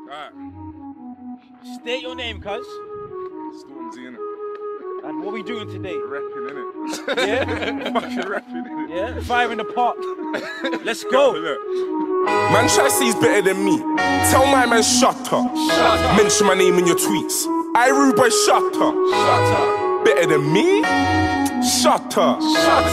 State your name, cuz. Stormzy, innit? And what are we doing today? Rapping, innit? Yeah? Fucking rapping, innit? Yeah? Fire in the pot. Let's go. Man, try to say he's better than me. Tell my man, shut up. Mention my name in your tweets. I rude boy, shut up. Better than me? Shut up.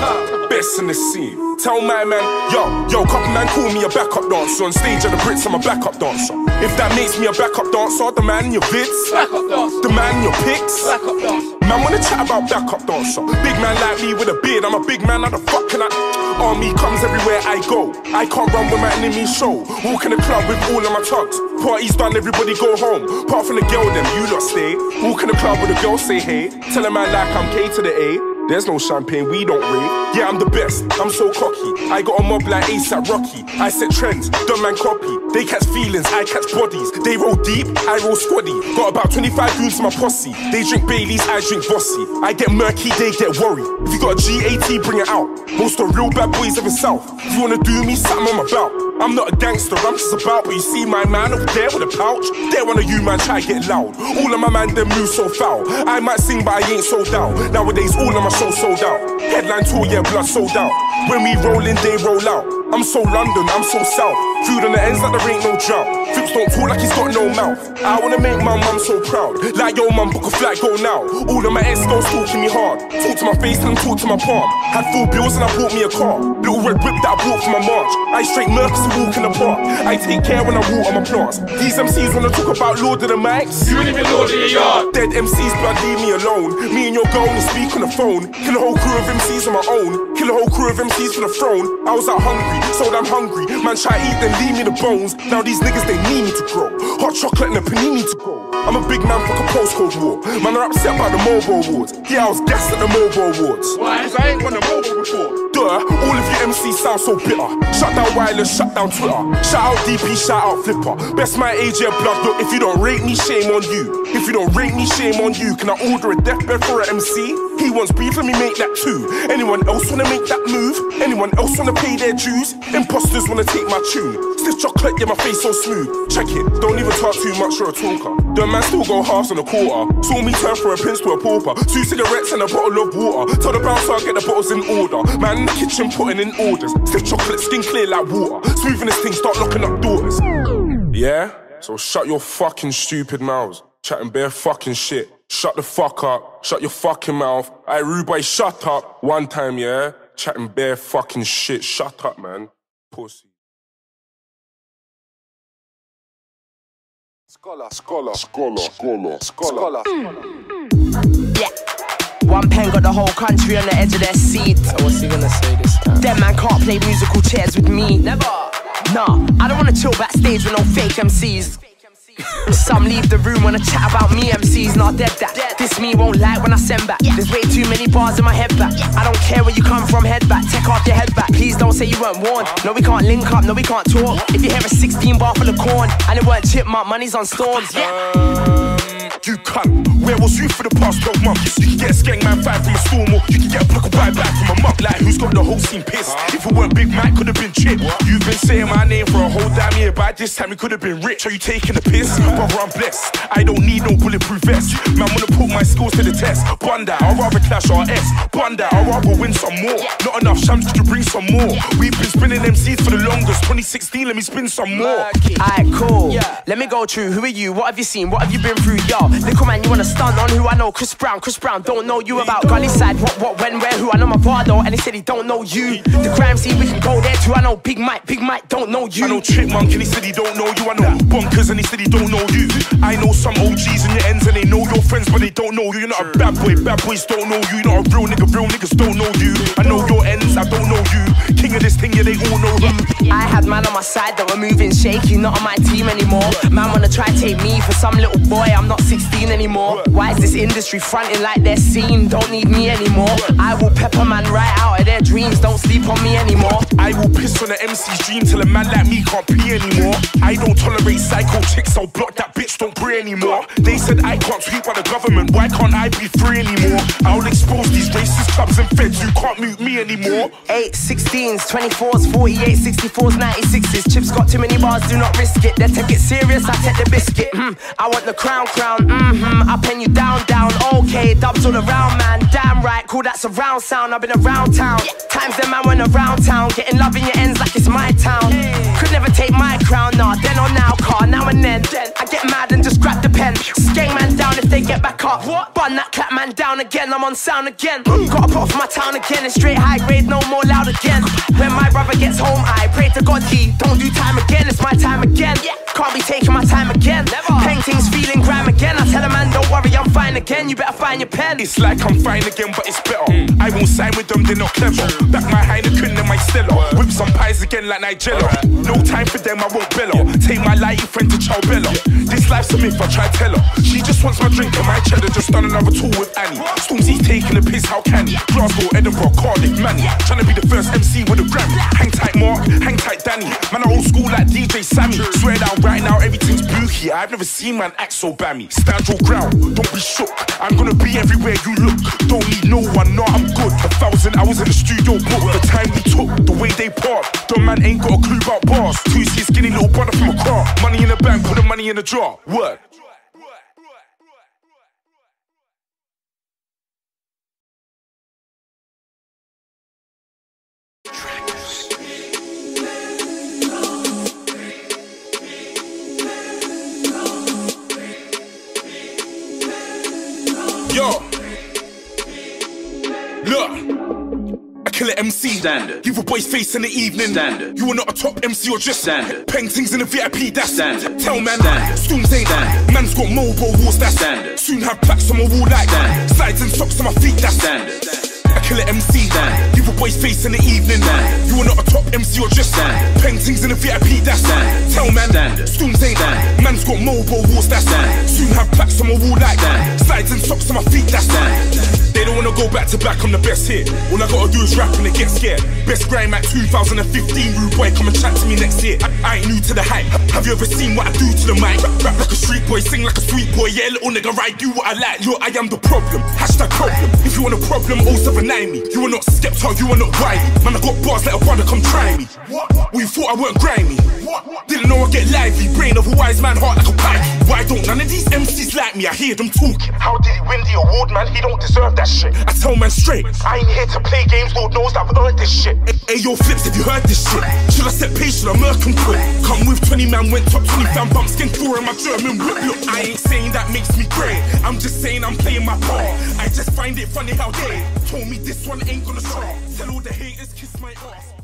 Best in the scene. Tell my man, yo, couple man call me a backup dancer. On stage at the Brits, I'm a backup dancer. If that makes me a backup dancer, the man in your vids, the man in your pics, man wanna chat about backup dancer. Big man like me with a beard, I'm a big man, how the fuck can I? Army comes everywhere I go. I can't run when my enemies show. Walk in the club with all of my tugs. Party's done, everybody go home. Apart from the girl, them you lot stay. Walk in the club with a girl, say hey. Tell a man like I'm K to the A. There's no champagne, we don't rate. Yeah, I'm the best, I'm so cocky. I got a mob like ASAP Rocky. I set trends, dumb man copy. They catch feelings, I catch bodies. They roll deep, I roll squaddy. Got about 25 goons in my posse. They drink Baileys, I drink Bossy. I get murky, they get worried. If you got a GAT, bring it out. Most of the real bad boys live in South. If you wanna do me, something I'm about. I'm not a gangster, I'm just about. But you see my man over there with a pouch. There one of you man try get loud. All of my man them move so foul. I might sing but I ain't sold out. Nowadays all of my show sold out. Headline tour, yeah, blood sold out. When we roll in, they roll out. I'm so London, I'm so south. Food on the ends like there ain't no drought. Fips don't talk like he's got no mouth. I wanna make my mum so proud. Like yo mum, book a flight, go now. All of my ex-girls talking me hard. Talk to my face and talk to my palm. Had full bills and I bought me a car. Little red whip that I bought for my march. I straight Mercs and walk in the park. I take care when I water my plants. These MCs wanna talk about Lord of the Mics. You ain't even Lord of your yard. Dead MCs, blood, leave me alone. Me and your girl only speak on the phone. Kill a whole crew of MCs on my own. Kill a whole crew of MCs for the throne. I was out hungry, so I'm hungry. Man try eat, then leave me the bones. Now these niggas, they need me to grow. Hot chocolate and a panini to go. I'm a big man, fuck a postcode war. Man are upset about the mobile awards. Yeah, I was gassed at the mobile awards. Why? Cause I ain't won a mobile before. Duh, all of you MCs sound so bitter. Shut down wireless, shut down Twitter. Shout out DP, shout out Flipper. Best my age, yeah, blood. Look, if you don't rate me, shame on you. If you don't rate me, shame on you. Can I order a deathbed for an MC? He wants beef, let me make that too. Anyone else wanna make that move? Anyone else wanna pay their dues? Imposters wanna take my tune. Stiff chocolate, yeah, my face so smooth. Check it, don't even talk too much, you're a talker. The man still go halves and a quarter. Saw me turn from a prince to a pauper. 2 cigarettes and a bottle of water. Tell the bouncer I'll get the bottles in order. Man in the kitchen putting in orders. Stiff chocolate, skin clear like water. Smoothing this thing, start locking up doors. Yeah? So shut your fucking stupid mouths. Chatting bare fucking shit. Shut the fuck up. Shut your fucking mouth. Aye, rude boy, shut up. One time, yeah? Chatting bare fucking shit. Shut up, man. Pussy. Scholar. Yeah. One pen got the whole country on the edge of their seat. So what's he gonna say this time? Them man can't play musical chairs with me. Never. Nah, I don't wanna chill backstage with no fake MCs. Some leave the room, wanna chat about me MCs, not dead that. This me won't like when I send back. There's way too many bars in my head back. I don't care where you come from, head back. Take off your head back. Please don't say you weren't warned. No, we can't link up, no, we can't talk. If you hear a 16 bar full of corn and it weren't chipmunk, money's on storms. You cunt, where was you for the past 12 months? You can get a skeng man 5 from a storm, or you can get a pluck of buy back from a muck. Like, who's got the whole scene pissed? If it weren't Big Mac, could have been Chip. You've been saying my name for a whole damn year. By this time, you could have been rich. Are you taking the piss? Brother, I'm blessed. I don't need no bulletproof vest. Man, wanna put my skills to the test. Bun that, I'd rather clash RS. Bun that, I'd rather win some more. Not enough shams, could you bring some more? We've been spinning MCs for the longest. 2016, let me spin some more. Alright, cool. Let me go through. Who are you? What have you seen? What have you been through? Yo, little man, you wanna stunt on who I know? Chris Brown, don't know you about Gully Side. What, when, where, who? I know my Vardo, and he said he don't know you. The crime scene, we can go there too. I know Big Mike, don't know you. I know Chipmunk, and he said he don't know you. I know Bonkers, and he said he don't know you. I know some OGs in your ends, and they know your friends, but they don't know you. You're not a bad boys don't know you. You're not a real niggas don't know you. I know your ends, I don't know you. King of this thing, yeah, they all know who. I had man on my side that were moving shaky, not on my team anymore. Man wanna try take me for some little boy, I'm not 16 anymore. Why is this industry fronting like they're seen? Don't need me anymore. I will pepper man right out of their dreams, don't sleep on me anymore. I will piss on the MC's dream till a man like me can't pee anymore. I don't tolerate psycho chicks, I'll block that bitch streets don't breathe anymore. They said I can't tweet by the government, why can't I be free anymore? I'll expose these racist clubs and feds who can't mute me anymore. 8, 16s, 24s, 48, 64s, 96s. Chips got too many bars, do not risk it. They take it serious, I take the biscuit. I want the crown. I pen you down. Okay, dubs all around, man. Damn right, cool, that's a round sound. I've been around town. Times the man went around town. Getting love in your ends like it's my town. Could never take my crown, nah. Then or now, car, now and then. I get mad and just grab the pen. Skeng man down if they get back up. Bun that clap man down again. I'm on sound again. Gotta put off my town again. It's straight high grade, no more loud again. When my brother gets home, I pray to God he don't do time again. It's my time again. Can't be taking my time again. Paintings feeling grime again. I tell a man, don't worry, I'm fine again. You better find your pen. It's like I'm fine again, but it's better. I won't sign with them, they're not clever. Back my Heineken and my Stella. Whip some pies again like Nigella. No time for them, I won't bella. Take my lighty friend to Chow Bella. This life's a myth, I try to tell her. She just wants my drink and my cheddar. Just done another tour with Annie. Stormzy's taking a piss, how can he? Glasgow, Edinburgh, Cardiff, Manny. Trying to be the first MC with a Grammy. Hang tight Mark, hang tight Danny. Man, I old school like DJ Sammy. Swear down right now, everything's booky. I've never seen man act so bammy. Stand your ground, don't be shook. I'm gonna be everywhere you look. Don't need no one, no, I'm good. 1,000 hours in the studio book. The time we took, the way they part. Dumb man ain't got a clue about bars. 2C skinny little brother from a car. Money in the bank, put the money in the jar. Word. Yo, look, I kill an MC. Standard. Leave a boy's face in the evening. Standard. You are not a top MC or just Standard. Paintings in the VIP, that's Standard. Tell man, Standard. Storms ain't Standard. Man's got mobile walls, that's Standard. Soon have plaques on my wall like Standard. Slides and socks on my feet, that's Standard. I kill an MC. Standard. Leave a boy's face in the evening. Standard. You are not a top MC or just Standard. Paintings in the VIP, that's Standard. Tell man, Standard. Storms ain't Standard. Man's got mobile walls, that's Standard. Soon have plaques on my wall like Standard. Slides and socks on my feet, that's Standard. They don't wanna go back to back, I'm the best here. All I gotta do is rap and they get scared. Best grime at 2015, rude boy, come and chat to me next year. I ain't new to the hype. Have you ever seen what I do to the mic? Rap like a street boy, sing like a sweet boy. Yeah, little nigga, I do what I like. Yo, I am the problem. Hashtag problem. If you want a problem, 079 me. You are not Skepta, you are not Wiley. Man, I got bars, let a brother come try me. What? Well, you thought I weren't grimy. Didn't know I get lively. Brain of a wise man, heart like a pike. Why don't none of these MCs like me? I hear them talking. How did he win the award, man? He don't deserve that shit. I tell man straight, I ain't here to play games, Lord knows I've earned this shit. Hey, yo, Flips, have you heard this shit? Should I set pace, should I murk and quit? Come with 20 man, went top 20 fan, bump skin 4 in my German whip. Look, I ain't saying that makes me great. I'm just saying I'm playing my part. I just find it funny how they told me this one ain't gonna stop. Tell all the haters, kiss my ass.